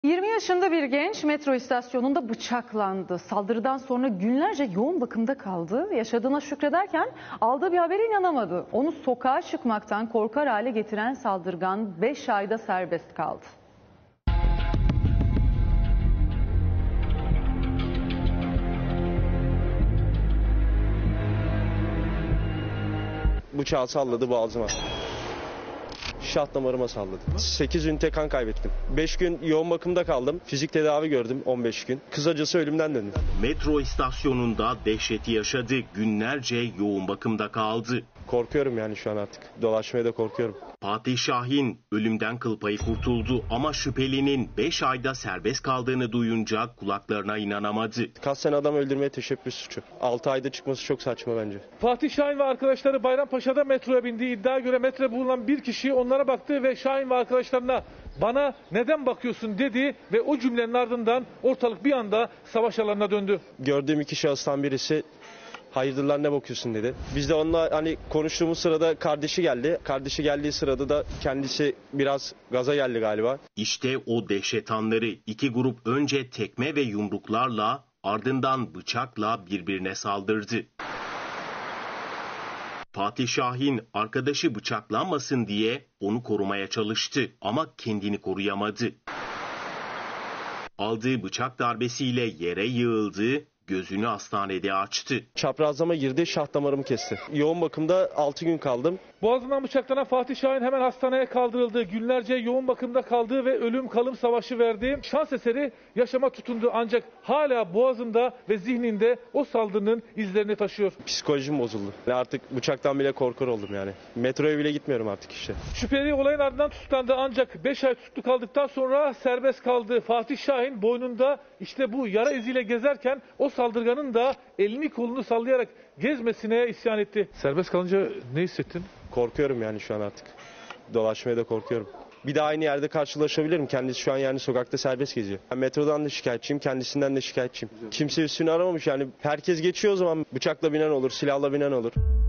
20 yaşında bir genç metro istasyonunda bıçaklandı. Saldırıdan sonra günlerce yoğun bakımda kaldı. Yaşadığına şükrederken aldığı bir habere inanamadı. Onu sokağa çıkmaktan korkar hale getiren saldırgan 5 ayda serbest kaldı. Bıçağı salladı boğazıma. Şah damarıma salladı. 8 ünite kan kaybettim. 5 gün yoğun bakımda kaldım. Fizik tedavi gördüm 15 gün. Kısacası ölümden döndüm. Metro istasyonunda dehşeti yaşadı. Günlerce yoğun bakımda kaldı. Korkuyorum yani şu an artık. Dolaşmaya da korkuyorum. Fatih Şahin ölümden kıl payı kurtuldu ama şüphelinin 5 ayda serbest kaldığını duyunca kulaklarına inanamadı. Kasten adam öldürmeye teşebbüs suçu. 6 ayda çıkması çok saçma bence. Fatih Şahin ve arkadaşları Bayrampaşa'da metroya bindiği iddia göre metroda bulunan bir kişi onlara baktı ve Şahin ve arkadaşlarına "Bana neden bakıyorsun?" dedi ve o cümlenin ardından ortalık bir anda savaş alanına döndü. Gördüğüm 2 şahıstan birisi "Hayırdır ne bakıyorsun?" dedi. Biz de onunla konuştuğumuz sırada kardeşi geldi. Kardeşi geldiği sırada da kendisi biraz gaza geldi galiba. İşte o dehşet anları. İki grup önce tekme ve yumruklarla ardından bıçakla birbirine saldırdı. Fatih Şahin arkadaşı bıçaklanmasın diye onu korumaya çalıştı ama kendini koruyamadı. Aldığı bıçak darbesiyle yere yığıldı. Gözünü hastanede açtı. Çaprazlama girdi, şah damarımı kesti. Yoğun bakımda 6 gün kaldım. Boğazından bıçaklanan Fatih Şahin hemen hastaneye kaldırıldı. Günlerce yoğun bakımda kaldı ve ölüm kalım savaşı verdi. Şans eseri yaşama tutundu ancak hala boğazında ve zihninde o saldırının izlerini taşıyor. Psikolojim bozuldu. Artık bıçaktan bile korkar oldum yani. Metroya bile gitmiyorum artık işte. Şüpheli olayın ardından tutuklandı ancak 5 ay tutuklu kaldıktan sonra serbest kaldı. Fatih Şahin boynunda işte bu yara iziyle gezerken o saldırganın da elini kolunu sallayarak gezmesine isyan etti. Serbest kalınca ne hissettin? Korkuyorum yani şu an artık. Dolaşmaya da korkuyorum. Bir de aynı yerde karşılaşabilirim. Kendisi şu an yani sokakta serbest geziyor. Ben metrodan da şikayetçiyim, kendisinden de şikayetçiyim. Kimse üstünü aramamış yani. Herkes geçiyor o zaman bıçakla binen olur, silahla binen olur.